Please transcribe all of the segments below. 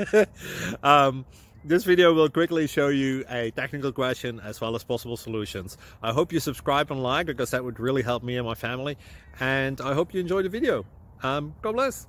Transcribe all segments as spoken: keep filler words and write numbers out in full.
um, this video will quickly show you a technical question as well as possible solutions. I hope you subscribe and like, because that would really help me and my family. And I hope you enjoy the video. Um, God bless.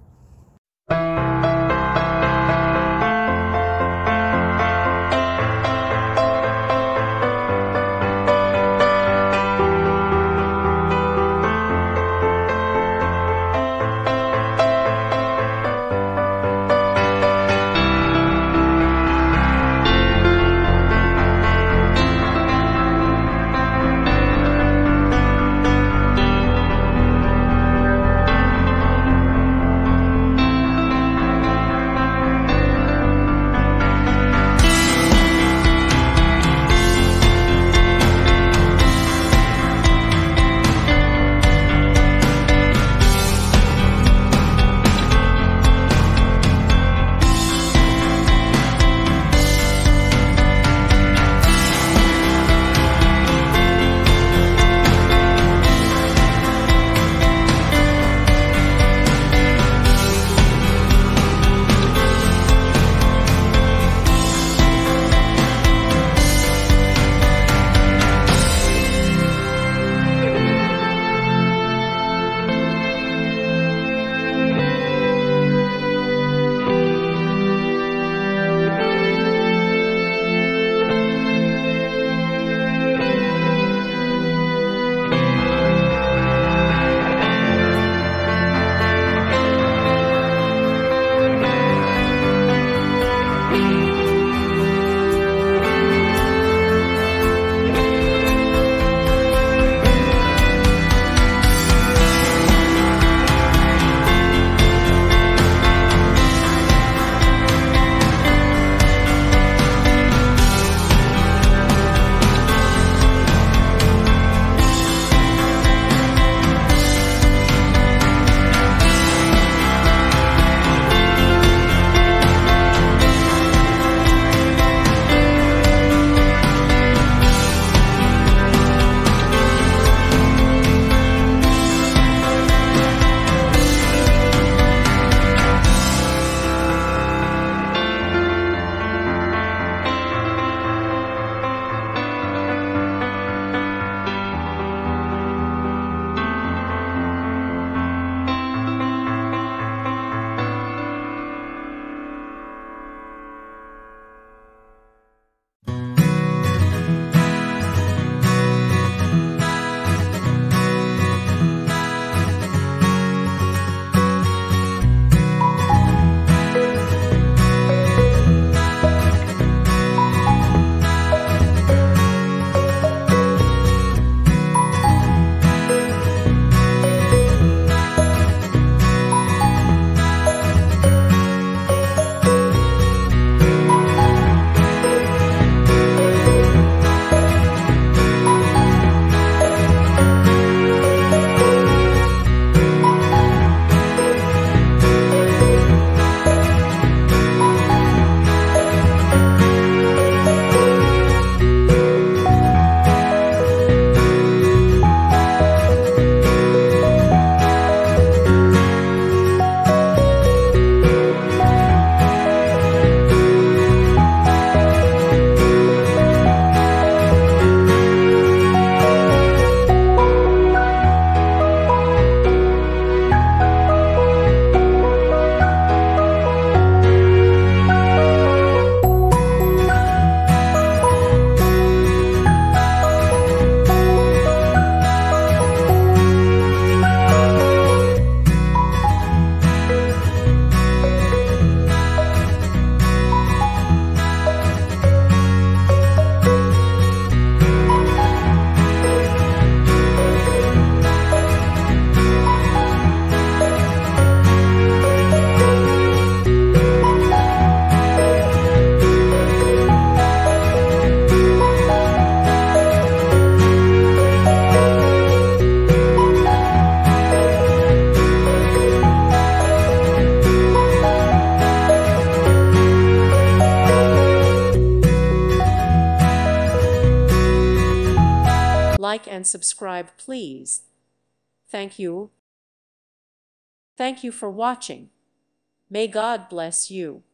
Like and subscribe, please. Thank you. Thank you for watching. May God bless you.